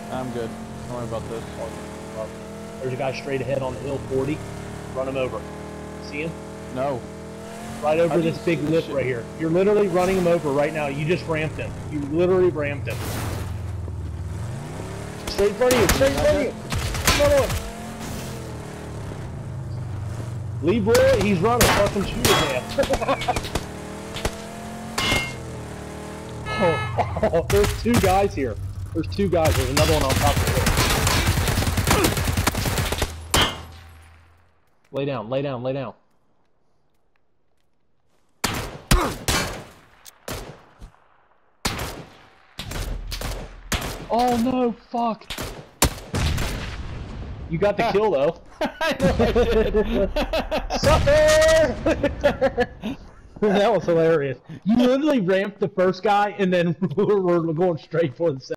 I'm good. Don't worry about this. There's a guy straight ahead on the hill, 40. Run him over. See him? No. Right over this big lip right here. You're literally running him over right now. You just ramped him. You literally ramped him. Straight in front of you. Straight in front of you. Another one. Leave Roy. He's running. Fucking shoot his ass. Oh, there's two guys here. There's two guys. There's another one on top of it. Lay down. Lay down. Lay down. Oh no, fuck. You got the kill though. I know I did. Sucker! That was hilarious. You literally ramped the first guy and then we're going straight for the second.